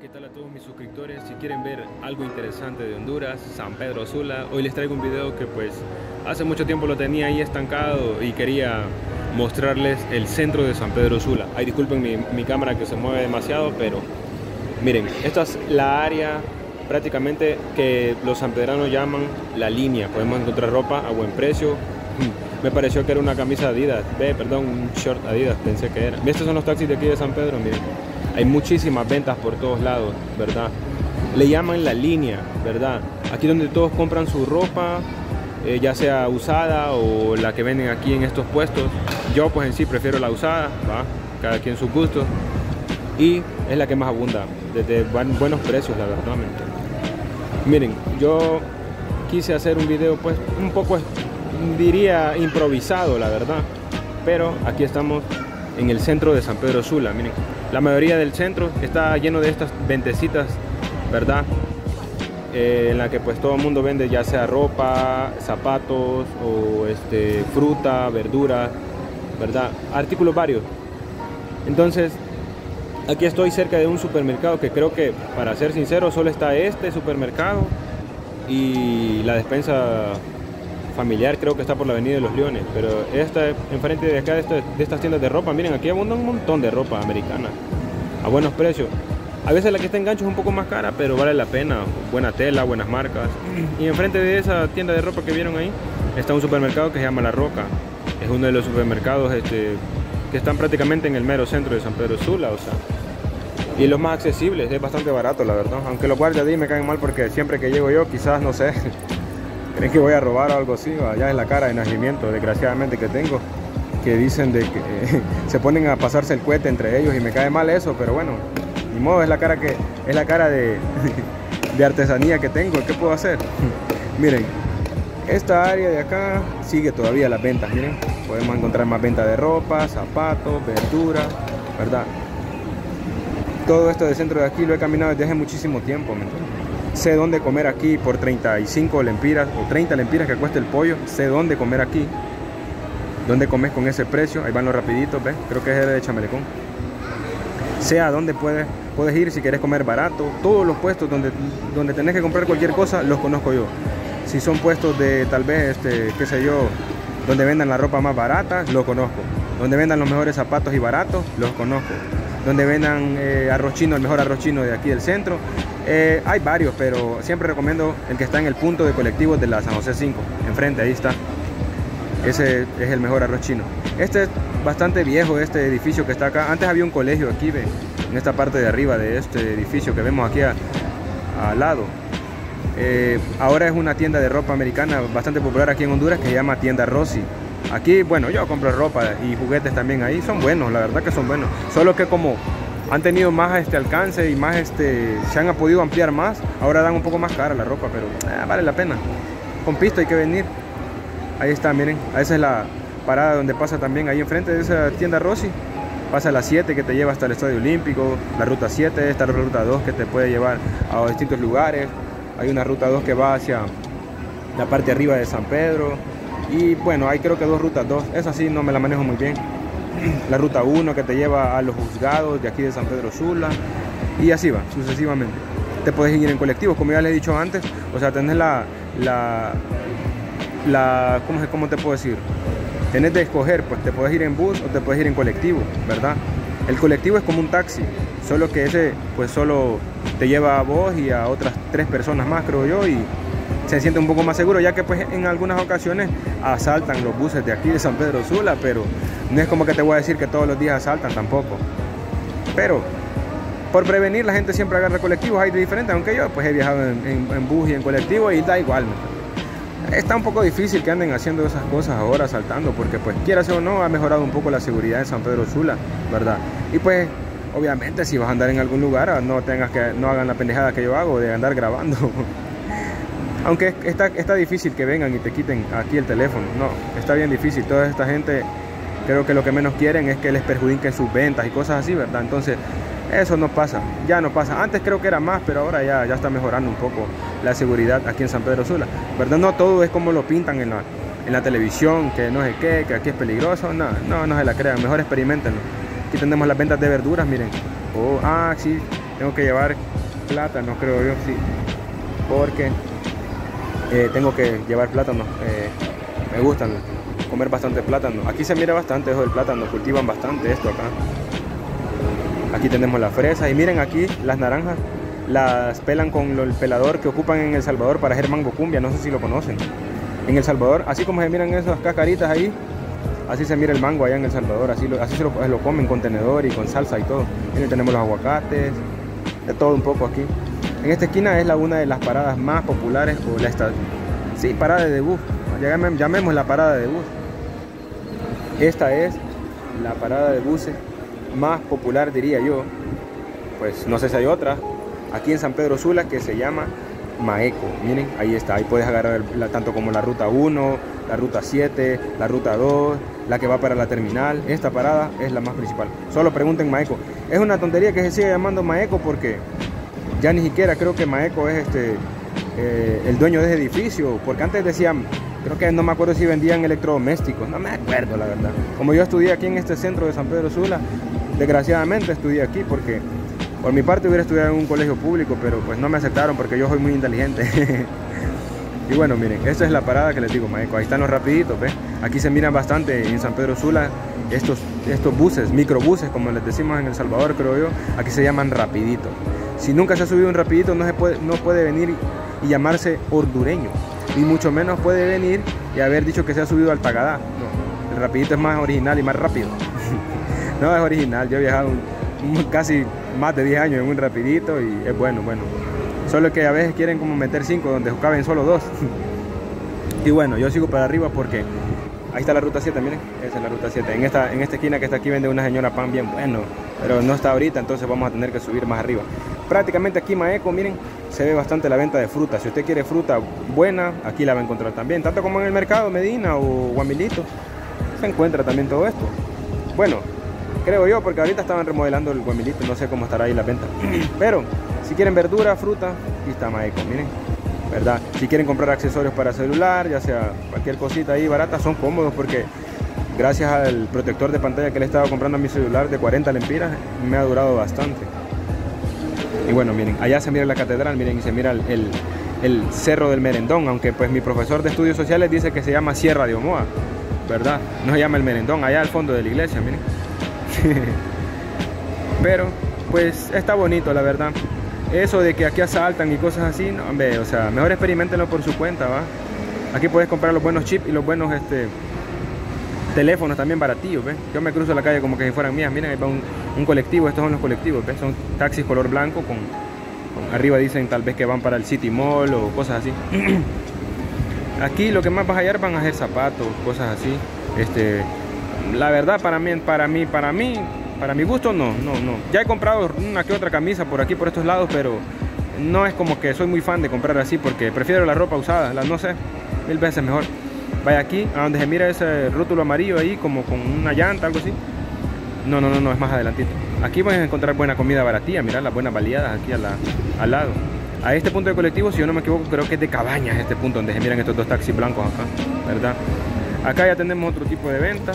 ¿qué tal a todos mis suscriptores? Si quieren ver algo interesante de Honduras, San Pedro Sula, hoy les traigo un video que pues hace mucho tiempo lo tenía ahí estancado y quería mostrarles el centro de San Pedro Sula. Ay, disculpen mi cámara que se mueve demasiado, pero miren, esta es la área prácticamente que los sanpedranos llaman la línea. Podemos encontrar ropa a buen precio. Me pareció que era una camisa Adidas, un short Adidas, pensé que era. Estos son los taxis de aquí de San Pedro, miren. Hay muchísimas ventas por todos lados, ¿verdad? Le llaman la línea, ¿verdad? Aquí donde todos compran su ropa, ya sea usada o la que venden aquí en estos puestos. Yo pues en sí prefiero la usada, ¿va? Cada quien sus gustos. Y es la que más abunda, desde buenos precios, la verdad. Miren, yo quise hacer un video pues un poco, diría, improvisado, la verdad. Pero aquí estamos en el centro de San Pedro Sula, miren. La mayoría del centro está lleno de estas ventecitas, ¿verdad? En la que pues todo el mundo vende ya sea ropa, zapatos o fruta, verduras, ¿verdad? Artículos varios. Entonces, aquí estoy cerca de un supermercado que creo que, para ser sincero, solo está este supermercado y la despensa familiar creo que está por la Avenida de los Leones, pero enfrente de acá de estas tiendas de ropa, miren, aquí abunda un montón de ropa americana a buenos precios. A veces la que está en gancho es un poco más cara, pero vale la pena, buena tela, buenas marcas. Y enfrente de esa tienda de ropa que vieron ahí está un supermercado que se llama La Roca. Es uno de los supermercados que están prácticamente en el mero centro de San Pedro Sula, o sea, y los más accesibles, es bastante barato, la verdad. Aunque los guardias de ahí me caen mal porque siempre que llego yo, quizás, no sé, creen que voy a robar o algo así. Ya es la cara de nacimiento, desgraciadamente, que tengo, que dicen de que se ponen a pasarse el cohete entre ellos y me cae mal eso, pero bueno, ni modo, es la cara de artesanía que tengo. ¿Qué puedo hacer? Miren, esta área de acá sigue todavía las ventas, miren, podemos encontrar más venta de ropa, zapatos, verduras, ¿verdad? Todo esto del centro de aquí lo he caminado desde hace muchísimo tiempo, sé dónde comer aquí por 35 lempiras o 30 lempiras que cuesta el pollo. Sé dónde comer aquí, dónde comes con ese precio. Ahí van los rapiditos, ¿ves? Creo que es el de Chamelecón. Sé a dónde puedes ir si quieres comer barato. Todos los puestos donde tenés que comprar cualquier cosa los conozco yo. Si son puestos de tal vez, qué sé yo, donde vendan la ropa más barata, lo conozco. Donde vendan los mejores zapatos y baratos, los conozco. Donde vendan arroz chino, el mejor arroz chino de aquí del centro. Hay varios, pero siempre recomiendo el que está en el punto de colectivos de la San José 5, enfrente, ahí está. Ese es el mejor arroz chino. Este es bastante viejo, este edificio que está acá. Antes había un colegio aquí, ¿ve? En esta parte de arriba de este edificio que vemos aquí al lado. Ahora es una tienda de ropa americana bastante popular aquí en Honduras que se llama Tienda Rossi. Aquí, bueno, yo compro ropa y juguetes también ahí, son buenos, la verdad que son buenos. Solo que como han tenido más alcance y más se han podido ampliar más, ahora dan un poco más cara la ropa, pero vale la pena. Con pisto hay que venir. Ahí está, miren, esa es la parada donde pasa también, ahí enfrente de esa tienda Rossi. Pasa la 7 que te lleva hasta el Estadio Olímpico, la ruta 7, esta la ruta 2 que te puede llevar a distintos lugares. Hay una ruta 2 que va hacia la parte de arriba de San Pedro. Y bueno, hay creo que dos rutas, esa sí no me la manejo muy bien. La ruta 1 que te lleva a los juzgados de aquí de San Pedro Sula. Y así va, sucesivamente. Te puedes ir en colectivos, como ya les he dicho antes. O sea, tenés ¿cómo te puedo decir? Tenés de escoger, pues te puedes ir en bus o te puedes ir en colectivo, ¿verdad? El colectivo es como un taxi, solo que ese pues solo te lleva a vos y a otras 3 personas más, creo yo, y se siente un poco más seguro, ya que pues en algunas ocasiones asaltan los buses de aquí de San Pedro Sula, pero no es como que te voy a decir que todos los días asaltan tampoco. Pero por prevenir, la gente siempre agarra colectivos, hay de diferentes, aunque yo pues he viajado en bus y en colectivo y da igual. Está un poco difícil que anden haciendo esas cosas ahora, asaltando, porque pues quieras o no, ha mejorado un poco la seguridad en San Pedro Sula, ¿verdad? Y pues obviamente si vas a andar en algún lugar, no hagan la pendejada que yo hago de andar grabando. Aunque está difícil que vengan y te quiten aquí el teléfono, no, está bien difícil. Toda esta gente creo que lo que menos quieren es que les perjudiquen sus ventas y cosas así, ¿verdad? Entonces eso no pasa, ya no pasa. Antes creo que era más, pero ahora ya está mejorando un poco la seguridad aquí en San Pedro Sula, ¿verdad? No todo es como lo pintan en la televisión, que no sé qué, que aquí es peligroso. No se la crean, mejor experimentenlo. Aquí tenemos las ventas de verduras, miren. Sí, tengo que llevar plátano, creo yo, sí, porque tengo que llevar plátano. Me gustan comer bastante plátano. Aquí se mira bastante eso del plátano, cultivan bastante esto acá. Aquí tenemos las fresas y miren aquí las naranjas, las pelan con el pelador que ocupan en El Salvador para hacer mango cumbia, no sé si lo conocen. En El Salvador, así como se miran esas cascaritas ahí, así se mira el mango allá en El Salvador, así se lo comen con tenedor y con salsa y todo. Miren, tenemos los aguacates, de todo un poco aquí. En esta esquina es una de las paradas más populares, o sí, parada de bus, llamemos la parada de bus. Esta es la parada de buses más popular, diría yo. Pues no sé si hay otra aquí en San Pedro Sula que se llama Maeco. Miren, ahí está, ahí puedes agarrar tanto como la ruta 1, la ruta 7, la ruta 2, la que va para la terminal. Esta parada es la más principal. Solo pregunten Maeco. Es una tontería que se siga llamando Maeco porque ya ni siquiera creo que Maeco es el dueño de ese edificio, porque antes decían, creo que no me acuerdo si vendían electrodomésticos, no me acuerdo la verdad. Como yo estudié aquí en este centro de San Pedro Sula, desgraciadamente estudié aquí porque por mi parte hubiera estudiado en un colegio público, pero pues no me aceptaron porque yo soy muy inteligente. Y bueno, miren, esta es la parada que les digo, Maeco. Ahí están los rapiditos, ¿ves? Aquí se miran bastante en San Pedro Sula estos buses, microbuses, como les decimos en El Salvador, creo yo. Aquí se llaman rapiditos. Si nunca se ha subido un rapidito, no puede venir y llamarse hondureño. Y mucho menos puede venir y haber dicho que se ha subido al Tagadá. No, el rapidito es más original y más rápido. No, es original. Yo he viajado casi más de 10 años en un rapidito y es bueno. Solo que a veces quieren como meter 5 donde caben solo 2. Y bueno, yo sigo para arriba porque ahí está la ruta 7, miren. Esa es la ruta 7. En esta esquina que está aquí vende una señora pan bien bueno, pero no está ahorita, entonces vamos a tener que subir más arriba. Prácticamente aquí Maeco, miren, se ve bastante la venta de fruta. Si usted quiere fruta buena, aquí la va a encontrar también. Tanto como en el mercado Medina o Guamilito, se encuentra también todo esto. Bueno, creo yo, porque ahorita estaban remodelando el Guamilito, no sé cómo estará ahí la venta. Pero si quieren verdura, fruta, aquí está Maeco, miren, ¿verdad? Si quieren comprar accesorios para celular, ya sea cualquier cosita ahí barata, son cómodos porque gracias al protector de pantalla que le he estado comprando a mi celular de 40 lempiras, me ha durado bastante. Y bueno, miren, allá se mira la catedral, miren, y se mira el Cerro del Merendón, aunque pues mi profesor de estudios sociales dice que se llama Sierra de Omoa, ¿verdad? No se llama el Merendón, allá al fondo de la iglesia, miren. Pero pues está bonito, la verdad. Eso de que aquí asaltan y cosas así, no, hombre, o sea, mejor experimentenlo por su cuenta, ¿va? Aquí puedes comprar los buenos chips y los buenos teléfonos también baratillos, ¿ves? Yo me cruzo la calle como que si fueran mías. Miren, ahí va un colectivo, estos son los colectivos, ¿ves? Son taxis color blanco con arriba dicen tal vez que van para el City Mall o cosas así. Aquí lo que más vas a hallar van a ser zapatos, cosas así. La verdad para mi gusto no. Ya he comprado una que otra camisa por aquí, por estos lados, pero no es como que soy muy fan de comprar así porque prefiero la ropa usada, no sé, 1000 veces mejor. Vaya aquí, a donde se mira ese rótulo amarillo ahí, como con una llanta, algo así. No, es más adelantito. Aquí vas a encontrar buena comida baratilla, mirad las buenas baleadas aquí al lado. A este punto de colectivo, si yo no me equivoco, creo que es de Cabañas este punto donde se miran estos dos taxis blancos acá, ¿verdad? Acá ya tenemos otro tipo de ventas.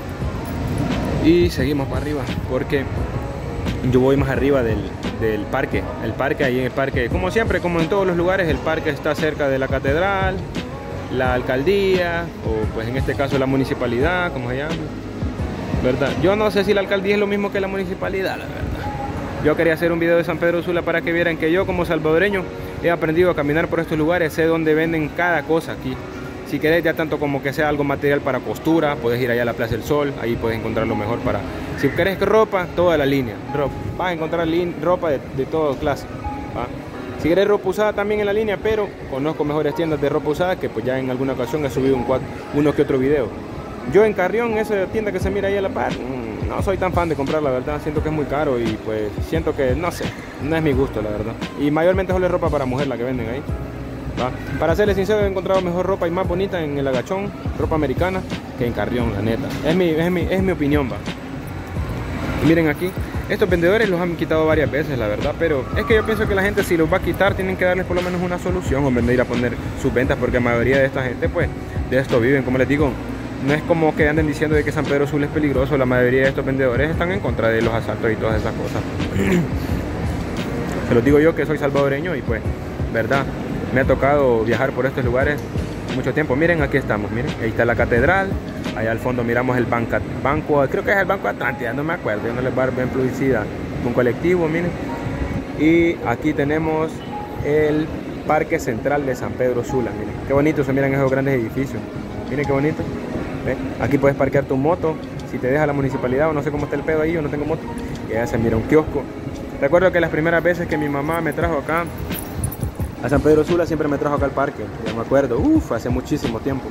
Y seguimos para arriba, porque yo voy más arriba del parque. El parque, ahí en el parque, como siempre, como en todos los lugares, el parque está cerca de la catedral, la alcaldía, o pues en este caso la municipalidad, como se llama, ¿verdad? Yo no sé si la alcaldía es lo mismo que la municipalidad, la verdad. Yo quería hacer un video de San Pedro Sula para que vieran que yo como salvadoreño he aprendido a caminar por estos lugares, sé dónde venden cada cosa aquí. Si querés ya tanto como que sea algo material para costura, puedes ir allá a la Plaza del Sol, ahí puedes encontrar lo mejor para... Si querés ropa, toda la línea, ropa. Vas a encontrar ropa de toda clase, ¿va? Si querés ropa usada también en la línea, pero conozco mejores tiendas de ropa usada que pues ya en alguna ocasión he subido uno que otro video. Yo en Carrión, esa tienda que se mira ahí a la par, no soy tan fan de comprar, la verdad. Siento que es muy caro y pues siento que, no sé, no es mi gusto, la verdad. Y mayormente solo es ropa para mujer la que venden ahí, ¿va? Para serles sincero, he encontrado mejor ropa y más bonita en el Agachón, ropa americana, que en Carrión, la neta. Es mi opinión, va. Y miren aquí, estos vendedores los han quitado varias veces, la verdad, pero es que yo pienso que la gente, si los va a quitar, tienen que darles por lo menos una solución en vez de ir a poner sus ventas, porque la mayoría de esta gente pues de esto viven. Como les digo, no es como que anden diciendo de que San Pedro Sula es peligroso. La mayoría de estos vendedores están en contra de los asaltos y todas esas cosas. Se los digo yo que soy salvadoreño y pues, verdad, me ha tocado viajar por estos lugares mucho tiempo. Miren, aquí estamos, miren, ahí está la catedral. Allá al fondo miramos el banco, creo que es el Banco Atlántida, no me acuerdo, yo no les voy a dar bien publicidad. Un colectivo, miren. Y aquí tenemos el Parque Central de San Pedro Sula, miren. Qué bonito se miran esos grandes edificios. Miren qué bonito. ¿Ve? Aquí puedes parquear tu moto, si te deja la municipalidad o no sé cómo está el pedo ahí, yo no tengo moto. Y allá se mira un kiosco. Recuerdo que las primeras veces que mi mamá me trajo acá a San Pedro Sula, siempre me trajo acá al parque. Ya me acuerdo, hace muchísimo tiempo.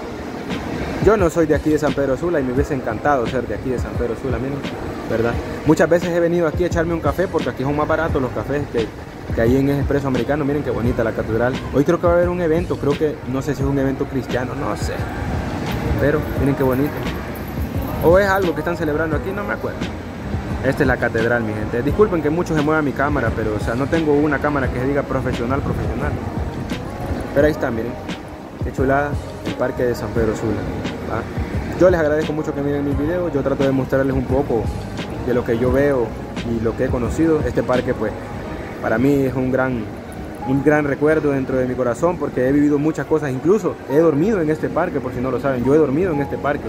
Yo no soy de aquí de San Pedro Sula y me hubiese encantado ser de aquí de San Pedro Sula, miren, ¿verdad? Muchas veces he venido aquí a echarme un café porque aquí son más baratos los cafés que ahí en Expreso Americano. Miren qué bonita la catedral. Hoy creo que va a haber un evento, creo que, no sé si es un evento cristiano, no sé. Pero miren qué bonito. O es algo que están celebrando aquí, no me acuerdo. Esta es la catedral, mi gente. Disculpen que mucho se mueva mi cámara, pero o sea, no tengo una cámara que se diga profesional. Pero ahí está, miren. Qué chulada el parque de San Pedro Sula. ¿Va? Yo les agradezco mucho que miren mis videos. Yo trato de mostrarles un poco de lo que yo veo y lo que he conocido. Este parque, pues, para mí es un gran recuerdo dentro de mi corazón porque he vivido muchas cosas. Incluso he dormido en este parque, por si no lo saben. Yo he dormido en este parque.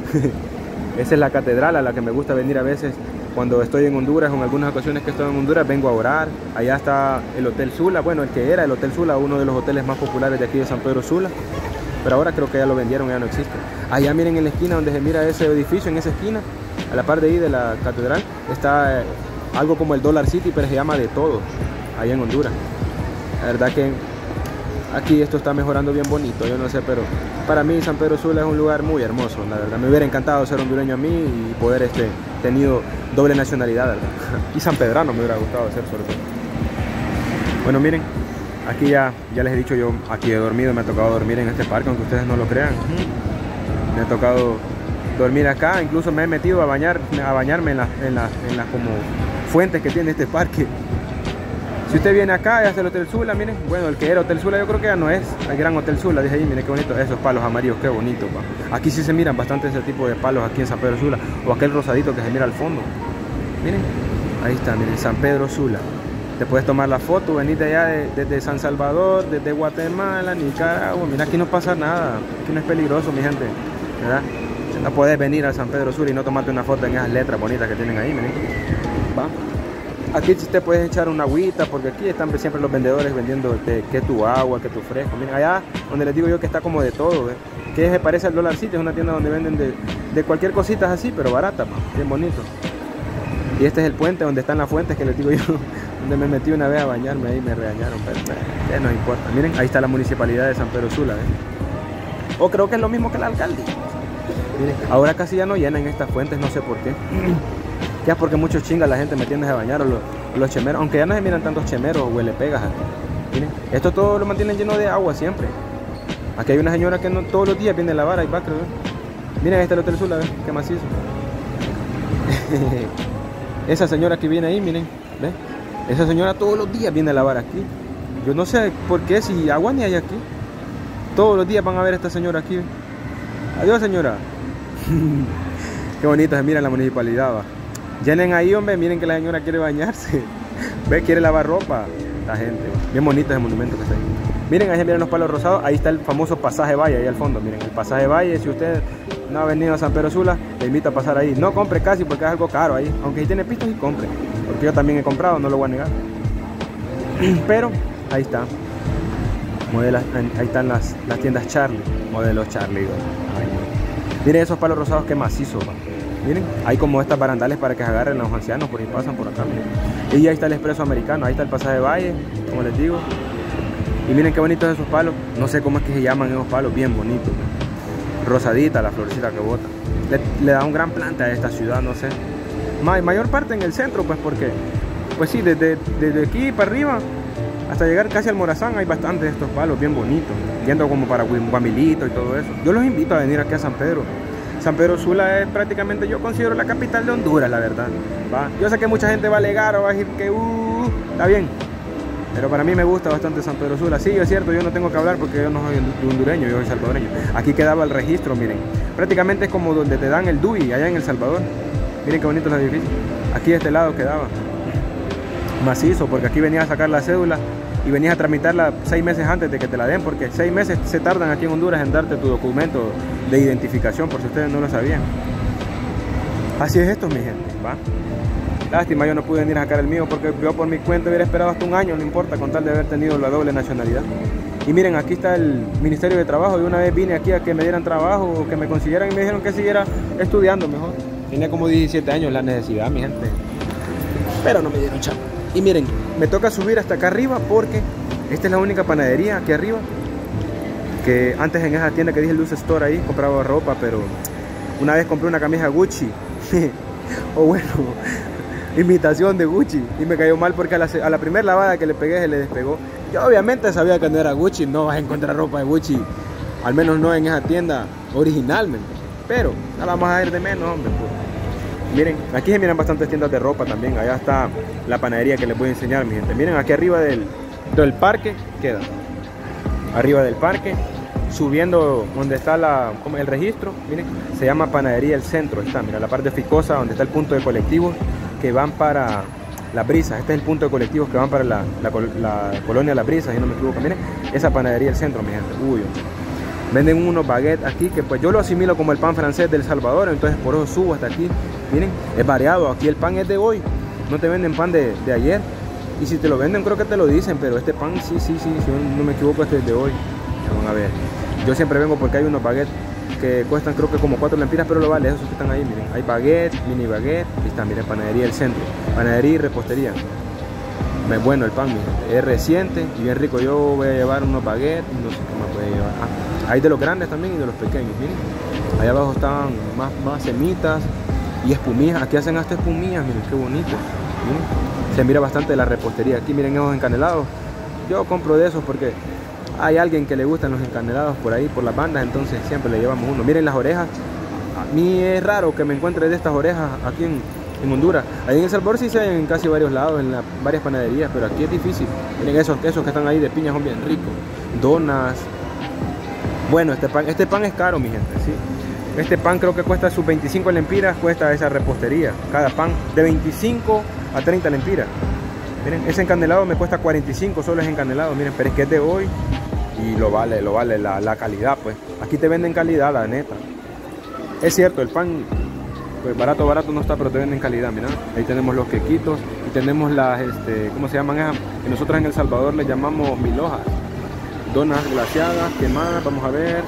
Esa es la catedral a la que me gusta venir a veces cuando estoy en Honduras, o en algunas ocasiones que estoy en Honduras vengo a orar. Allá está el Hotel Sula, bueno, el que era el Hotel Sula, uno de los hoteles más populares de aquí de San Pedro Sula, pero ahora creo que ya lo vendieron, ya no existe. Allá miren en la esquina donde se mira ese edificio, en esa esquina, a la par de ahí de la catedral, está algo como el Dollar City, pero se llama De Todo, allá en Honduras. La verdad que aquí esto está mejorando bien bonito, yo no sé, pero para mí San Pedro Sula es un lugar muy hermoso, la verdad. Me hubiera encantado ser hondureño a mí y poder tenido doble nacionalidad, ¿verdad? Y sanpedrano me hubiera gustado ser sobre todo. Bueno, miren, aquí ya les he dicho, yo aquí he dormido, me ha tocado dormir en este parque, aunque ustedes no lo crean. Me ha tocado dormir acá, incluso me he metido a bañarme en las como fuentes que tiene este parque. Si usted viene acá, ya está el Hotel Sula, miren, bueno, el que era Hotel Sula yo creo que ya no es, el Gran Hotel Sula, dije ahí, miren qué bonito, esos palos amarillos, qué bonito, pa. Aquí sí se miran bastante ese tipo de palos aquí en San Pedro Sula, o aquel rosadito que se mira al fondo, miren, ahí está, miren, San Pedro Sula. Te puedes tomar la foto, venir de allá, desde San Salvador, desde Guatemala, Nicaragua, mira, aquí no pasa nada, aquí no es peligroso, mi gente, ¿verdad? No puedes venir a San Pedro Sula y no tomarte una foto en esas letras bonitas que tienen ahí, miren, va. Aquí te puedes echar una agüita, porque aquí están siempre los vendedores vendiendo que tu agua, que tu fresco. Miren, allá donde les digo yo que está como de todo, ¿ves? Que se parece al Dollar City, es una tienda donde venden de cualquier cosita así, pero barata, bien bonito. Y este es el puente donde están las fuentes que les digo yo, donde me metí una vez a bañarme ahí, me regañaron, pero no importa. Miren, ahí está la municipalidad de San Pedro Sula, ¿ves? O creo que es lo mismo que el alcalde. Miren, ahora casi ya no llenan estas fuentes, no sé por qué. Ya porque muchos chingas la gente metiéndose a bañar, o los chemeros, aunque ya no se miran tantos chemeros o huele pegas aquí. Miren, esto todo lo mantienen lleno de agua siempre. Aquí hay una señora que no, todos los días viene a lavar, ahí va, creo. Miren, ahí está el Hotel Sula, ¿ves? Qué macizo. Esa señora que viene ahí, miren, ¿ves? Esa señora todos los días viene a lavar aquí. Yo no sé por qué, si agua ni hay aquí. Todos los días van a ver a esta señora aquí. Adiós, señora. Qué bonita se mira la municipalidad, va. Llenen ahí, hombre, miren que la señora quiere bañarse. Ve, quiere lavar ropa. La gente, bien bonito ese monumento que está ahí. Miren, ahí se miran los palos rosados. Ahí está el famoso pasaje Valle, ahí al fondo. Miren, el pasaje Valle, si usted no ha venido a San Pedro Sula, le invito a pasar ahí. No compre casi porque es algo caro ahí. Aunque si tiene pistas, sí compre. Porque yo también he comprado, no lo voy a negar. Pero, ahí está. Ahí están las tiendas Charlie. Modelos Charlie. Miren esos palos rosados, que macizos, va. Miren, hay como estas barandales para que se agarren los ancianos, por ahí pasan por acá, miren. Y ahí está el Expreso Americano, ahí está el pasaje Valle, como les digo. Y miren qué bonitos esos palos, no sé cómo es que se llaman esos palos, bien bonitos. Rosadita la florecita que bota. Le da un gran planta a esta ciudad, no sé. Mayor parte en el centro, pues porque, pues sí, desde aquí para arriba hasta llegar casi al Morazán hay bastantes de estos palos bien bonitos, yendo como para Guamilito y todo eso. Yo los invito a venir aquí a San Pedro. San Pedro Sula es prácticamente, yo considero la capital de Honduras, la verdad. ¿Va? Yo sé que mucha gente va a alegar o va a decir que está bien, pero para mí me gusta bastante San Pedro Sula. Sí, es cierto, yo no tengo que hablar porque yo no soy hondureño, yo soy salvadoreño. Aquí quedaba el registro, miren. Prácticamente es como donde te dan el DUI allá en El Salvador. Miren qué bonito el edificio. Aquí de este lado quedaba. macizo, porque aquí venías a sacar la cédula y venías a tramitarla 6 meses antes de que te la den, porque 6 meses se tardan aquí en Honduras en darte tu documento de identificación, por si ustedes no lo sabían. Así es esto, mi gente, ¿va? Lástima, yo no pude venir a sacar el mío, porque yo por mi cuenta hubiera esperado hasta un año, no importa, con tal de haber tenido la doble nacionalidad. Y miren, aquí está el Ministerio de Trabajo, y una vez vine aquí a que me dieran trabajo, o que me consiguieran, y me dijeron que siguiera estudiando mejor. Tenía como 17 años la necesidad, mi gente, pero no me dieron chamba. Y miren, me toca subir hasta acá arriba, porque esta es la única panadería aquí arriba, que antes en esa tienda que dije Luz Store ahí, compraba ropa, pero una vez compré una camisa Gucci, o bueno, imitación de Gucci, y me cayó mal porque a la primera lavada que le pegué se le despegó. Yo obviamente sabía que no era Gucci, no vas a encontrar ropa de Gucci, al menos no en esa tienda originalmente, pero la vamos a ir de menos, hombre, pues. Miren, aquí se miran bastantes tiendas de ropa también. Allá está la panadería que les voy a enseñar, mi gente. Miren, aquí arriba del parque queda. Arriba del parque, subiendo donde está el registro, miren, se llama Panadería El Centro. Está, mira, la parte ficosa donde está el punto de colectivos que van para Las Brisas. Este es el punto de colectivos que van para la colonia Las Brisas, si no me equivoco. Miren, esa Panadería El Centro, mi gente. Uy, venden unos baguettes aquí que pues yo lo asimilo como el pan francés del Salvador, entonces por eso subo hasta aquí. Miren, es variado, aquí el pan es de hoy, no te venden pan de ayer, y si te lo venden creo que te lo dicen, pero este pan sí, si no me equivoco, este es de hoy. Vamos a ver, yo siempre vengo porque hay unos baguettes que cuestan creo que como 4 lempiras, pero lo vale, esos que están ahí, miren, hay baguettes, mini baguettes, y está, miren, Panadería El Centro, panadería y repostería. Es bueno el pan, miren, es reciente y bien rico. Yo voy a llevar unos baguettes, no sé qué más voy a llevar. Hay de los grandes también y de los pequeños, miren. Allá abajo están más semitas y espumillas. Aquí hacen hasta espumillas, miren qué bonito. Miren. Se mira bastante la repostería. Aquí miren esos encanelados. Yo compro de esos porque hay alguien que le gustan los encanelados por ahí, por las bandas, entonces siempre le llevamos uno. Miren las orejas. A mí es raro que me encuentre de estas orejas aquí en Honduras. Ahí en El Salvador sí se hay en casi varios lados, en varias panaderías, pero aquí es difícil. Miren esos quesos que están ahí de piña, son bien ricos. Donas. Bueno, este pan es caro, mi gente, ¿sí? Este pan creo que cuesta sus 25 lempiras, cuesta esa repostería. Cada pan de 25 a 30 lempiras. Miren, ese encanelado me cuesta 45, solo es encanelado, miren, pero es que es de hoy y lo vale la calidad, pues. Aquí te venden calidad, la neta. Es cierto, el pan, pues barato no está, pero te venden calidad, mira. Ahí tenemos los quequitos y tenemos las, ¿cómo se llaman esas? Que nosotros en El Salvador les llamamos milhojas. Donas glaseadas, quemadas, vamos a ver.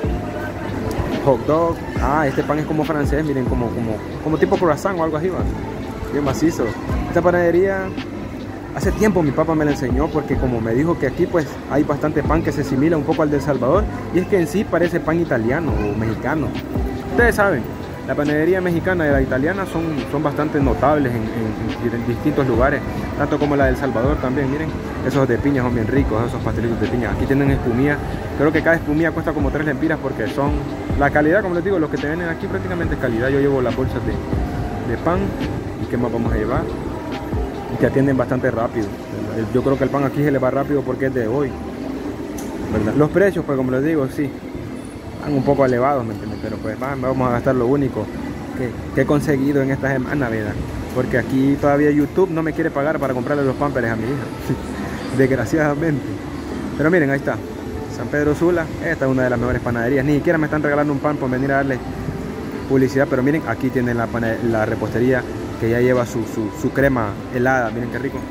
Hot dog. Ah, este pan es como francés, miren, como tipo croissant o algo así, va. Bien macizo. Esta panadería, hace tiempo mi papá me la enseñó porque como me dijo que aquí pues hay bastante pan que se asimila un poco al de El Salvador, y es que en sí parece pan italiano o mexicano. Ustedes saben, la panadería mexicana y la italiana son bastante notables en distintos lugares, tanto como la del Salvador también. Miren, esos de piña son bien ricos, esos pastelitos de piña. Aquí tienen espumilla, creo que cada espumilla cuesta como 3 lempiras porque son la calidad, como les digo, los que te venden aquí prácticamente es calidad. Yo llevo las bolsas de pan. ¿Y qué más vamos a llevar? Y que atienden bastante rápido. Yo creo que el pan aquí se le va rápido porque es de hoy, ¿verdad? Los precios, pues como les digo, sí, están un poco elevados, ¿me entienden? Pero pues vamos a gastar lo único que he conseguido en esta semana, ¿verdad? Porque aquí todavía YouTube no me quiere pagar para comprarle los pampers a mi hija, desgraciadamente. Pero miren, ahí está, San Pedro Sula. Esta es una de las mejores panaderías. Ni siquiera me están regalando un pan por venir a darle publicidad, pero miren, aquí tienen la repostería que ya lleva su crema helada. Miren qué rico.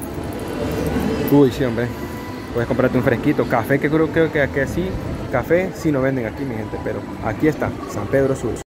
Uy, sí, hombre, puedes comprarte un fresquito. Café, que creo que sí, café sí no venden aquí, mi gente, pero aquí está, San Pedro Sula.